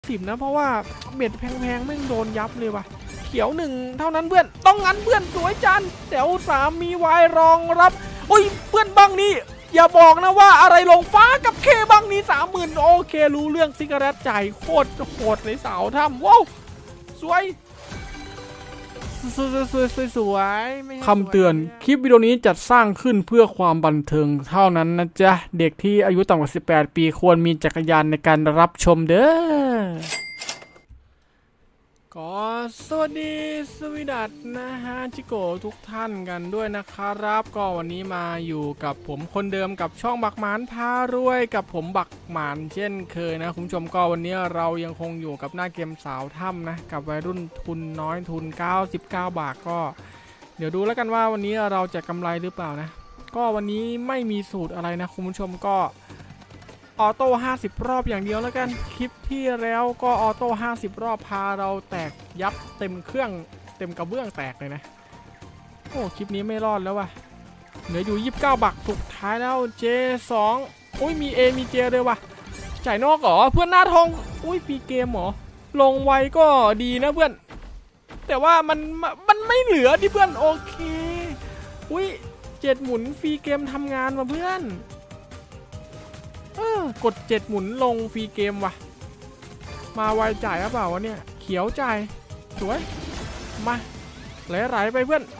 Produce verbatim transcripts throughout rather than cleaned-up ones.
สิบนะเพราะว่าเบ็ดแพงๆไม่โดนยับเลยว่ะเขียวหนึ่งเท่านั้นเพื่อนต้องงั้นเพื่อนสวยจันแต่อุตสาห์มีวายรองรับอุ้ยเพื่อนบังนี้อย่าบอกนะว่าอะไรลงฟ้ากับเคบังนี้สามหมื่นโอเครู้เรื่องซิกาเรตจ่ายโคตรโหดในเสาถ้ำว้าวสวยสวยสวยสวยสวยคำเตือนคลิปวิดีโอนี้จัดสร้างขึ้นเพื่อความบันเทิงเท่านั้นนะจ๊ะเด็กที่อายุต่ำกว่าสิบแปดปีควรมีจักรยานในการรับชมเด้อก็สวัสดีสวีดัตนะฮะจิโกทุกท่านกันด้วยนะครับก็วันนี้มาอยู่กับผมคนเดิมกับช่องบักหมานพารวยกับผมบักหมานเช่นเคยนะคุณผู้ชมก็วันนี้เรายังคงอยู่กับหน้าเกมสาวถ้ำนะกับวัยรุ่นทุนน้อยทุนเก้าสิบเก้าบาทก็เดี๋ยวดูแล้วกันว่าวันนี้เราจะกำไรหรือเปล่านะก็วันนี้ไม่มีสูตรอะไรนะคุณผู้ชมก็ออโต้ห้าสิบรอบอย่างเดียวแล้วกันคลิปที่แล้วก็ออโต้ห้าสิบรอบพาเราแตกยับเต็มเครื่องเต็มกระเบื้องแตกเลยนะโอ้คลิปนี้ไม่รอดแล้วว่ะเหลืออยู่ยี่สิบเก้าบาทสุดท้ายแล้ว เจ สอง อุ้ยมี A มี J เลยว่ะจ่ายนอกเหรอเพื่อนหน้าทองอุ้ยฟรีเกมเหรอลงไวก็ดีนะเพื่อนแต่ว่ามันมันไม่เหลือดิเพื่อนโอเคอุ้ยเจ็ดหมุนฟรีเกมทำงานมาเพื่อนเออกดเจ็ดหมุนลงฟรีเกมว่ะมาไวจ่ายหรือเปล่าวะเนี่ยเขียวจ่ายสวยมาไหลๆไปเพื่อน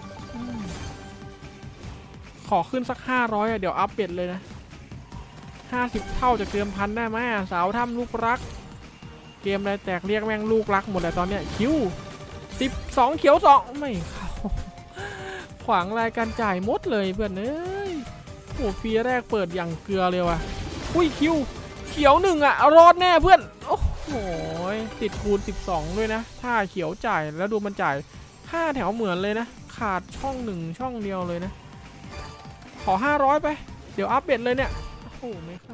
ขอขึ้นสักห้าร้อยอ่ะเดี๋ยวอัพเบ็ดเลยนะห้าสิบเท่าจากเดิมพันได้ไหมสาวถ้ำลูกรักเกมอะไรแตกเรียกแม่งลูกรักหมดเลยตอนเนี้ยคิวสิบสองเขียวสองไม่เข้าขวางรายการจ่ายหมดเลยเพื่อนเอ้ยโอ้ฟรีแรกเปิดอย่างเกลือเลยว่ะอุ้ยคิวเขียวหนึ่งอ่ะรอดแน่เพื่อนโอ้โหติดคูณสิบสองด้วยนะถ้าเขียวจ่ายแล้วดูมันจ่ายห้าแถวเหมือนเลยนะขาดช่องหนึ่งช่องเดียวเลยนะขอห้าร้อยไปเดี๋ยวอัพเบ็ดเลยเนี่ยโอ้โหไม่เข้า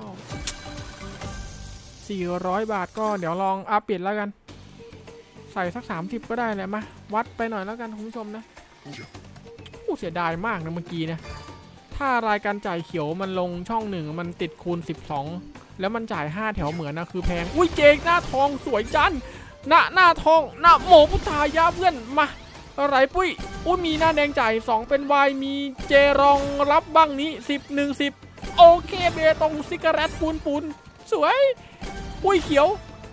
สี่ร้อยบาทก็เดี๋ยวลองอัพเบ็ดแล้วกันใส่สักสามสิบก็ได้แหละมาวัดไปหน่อยแล้วกันคุณผู้ชมนะโอ้เสียดายมากนะเมื่อกี้นะถ้ารายการจ่ายเขียวมันลงช่องหนึ่งมันติดคูณสิบสองแล้วมันจ่ายห้าแถวเหมือนนะคือแพงอุ้ยเจกหน้าทองสวยจันหน้าหน้าทองหน้าโมพุทธายาเพื่อนมาอะไรปุ้ยอุ้ยมีหน้าแดงจ่ายสองเป็นวายมีเจรองรับบ้างนี้สิบหนึ่งสิบโอเคเบตงซิกาเรตปูนปูนสวยอุ้ยเขียว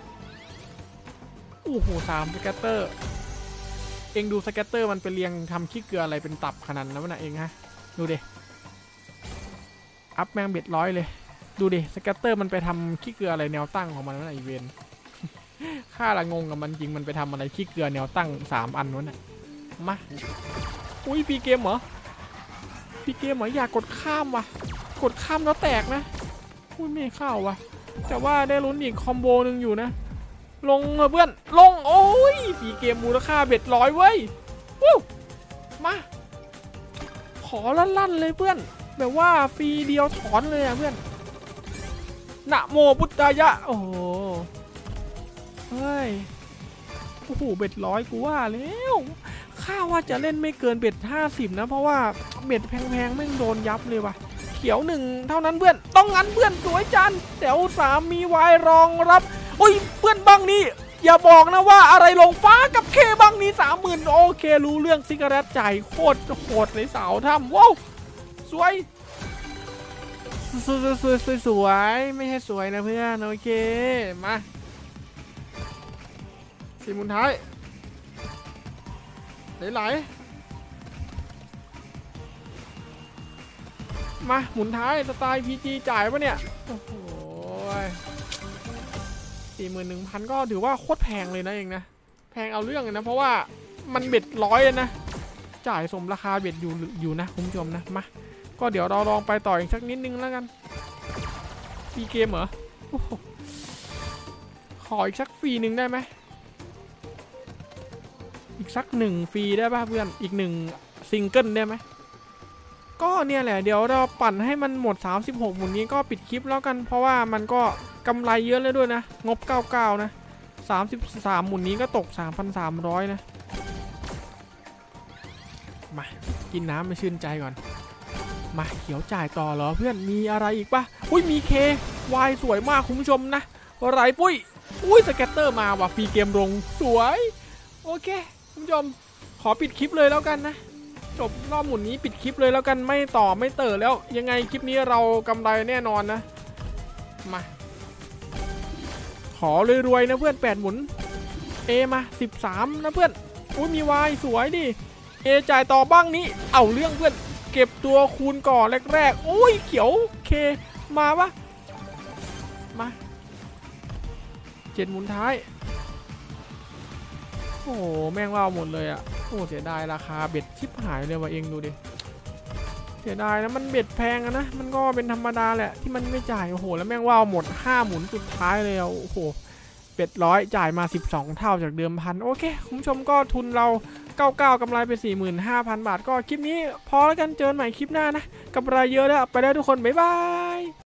โอ้โหสามสแกตเตอร์เองดูสแกตเตอร์มันไปเรียงทำขี้เกลืออะไรเป็นตับขนาดนั้นวะนะเองฮะดูดิอัพแมงเบ็ดร้อยเลยดูดิสแกตเตอร์มันไปทำขี้เกลืออะไรแนวตั้งของมันวะนะอีเวนข้าละงงกับมันจริงมันไปทำอะไรขี้เกลือแนวตั้งสามอันวะนะมาอุ้ยฟรีเกมเหรอฟรีเกมเหรออยากกดข้ามว่ะกดข้ามแล้วแตกนะอุ้ยไม่เข้าว่ะแต่ว่าได้ลุ้นอีกคอมโบหนึ่งอยู่นะลงเพื่อนลงโอ้ยฟรีเกมมูลค่าเบ็ดร้อยเว้ยวู้มาขอลั่นๆเลยเพื่อนแบบว่าฟรีเดียวถอนเลยอะเพื่อนนะโมพุทธายะโอ้โหเฮ้ยโอ้โหเบ็ดร้อยกูว่าแล้วข้าว่าจะเล่นไม่เกินเบ็ดห้าสิบนะเพราะว่าเบ็ดแพงๆไม่โดนยับเลยว่ะเขียวหนึ่งเท่านั้นเพื่อนต้องงั้นเพื่อนสวยจันแต่อุตสาห์มีวายรองรับอุ้ยเพื่อนบังนี้อย่าบอกนะว่าอะไรลงฟ้ากับเคบังนี้สามหมื่นโอเครู้เรื่องซิกาเรตจ่ายโคตรโหดในเสาถ้ำว้าวสวยสวยสวยสวยสวยไม่ใช่สวยนะเพื่อนโอเคมาสี่หมุนท้ายไหลๆมาหมุนท้ายสไตล์ พี จี จ่ายปะเนี่ยโอ้โหสี่หมื่นหนึ่งพันก็ถือว่าโคตรแพงเลยนะเองนะแพงเอาเรื่องเลยนะเพราะว่ามันเบ็ดร้อยเลยนะจ่ายสมราคาเบ็ดอยู่อยู่นะคุณผู้ชมนะมาก็เดี๋ยวเราลองไปต่ออีกสักนิดนึงแล้วกันฟรีเกมเหรอขออีกสักฟรีหนึ่งได้ไหมอีกสักหนึ่งฟรีได้ป่ะเพื่อนอีกหนึ่งซิงเกิลได้ไหมก็เนี่ยแหละเดี๋ยวเราปั่นให้มันหมดสามสิบหกหมุนนี้ก็ปิดคลิปแล้วกันเพราะว่ามันก็กำไรเยอะเลยด้วยนะงบเก้าสิบเก้านะสามสิบสามหมุนนี้ก็ตก สามพันสามร้อย นะมากินน้ำไปชื่นใจก่อนมาเขียวจ่ายต่อเหรอเพื่อนมีอะไรอีกปะอุ้ยมีเควายสวยมากคุณผู้ชมนะอะไรปุ้ยอุ้ยสแกตเตอร์มาว่ะฟรีเกมลงสวยโอเคคุณผู้ชมขอปิดคลิปเลยแล้วกันนะจบรอบหมุนนี้ปิดคลิปเลยแล้วกันไม่ต่อไม่เติร์แล้วยังไงคลิปนี้เรากำไรแน่นอนนะมาขอรวยๆนะเพื่อนแปดหมุนเอมาสิบสามนะเพื่อนอุ้ยมีวายสวยดิเอจ่ายต่อบ้างนี้เอาเรื่องเพื่อนเก็บตัวคูณก่อนแรกๆโอ้ยเขียวเคมาปะมาเจ็ดหมุนท้ายโอ้โหแม่งว่าหมดเลยอ่ะโอ้เสียดายราคาเบ็ดชิบหายเลยว่ะเองดูดิเสียดายนะมันเบ็ดแพงอะนะมันก็เป็นธรรมดาแหละที่มันไม่จ่ายโอ้โหแล้วแม่งว่าหมดห้าหมุนสุดท้ายเลยโอ้โหเบ็ดร้อยจ่ายมาสิบสองเท่าจากเดิมพันโอเคคุณผู้ชมก็ทุนเราเก้าเก้ากำไรไป สี่หมื่นห้าพัน บาทก็คลิปนี้พอแล้วกันเจอกันใหม่คลิปหน้านะกำไรเยอะแล้วไปแล้วทุกคนบ๊ายบาย